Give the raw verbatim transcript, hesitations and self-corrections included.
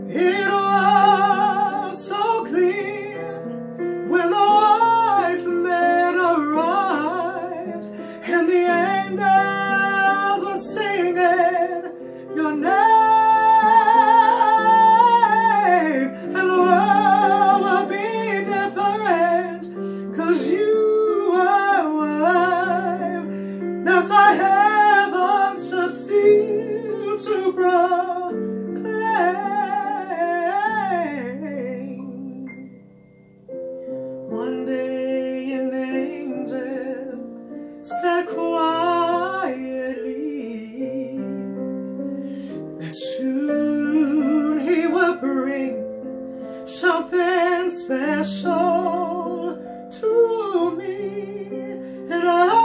It was so clear when the wise men arrived and the angels were singing your name, and the world will be different 'cause you are alive. That's why heaven succeeds to proclaim. One day an angel said quietly that soon he will bring something special to me, and I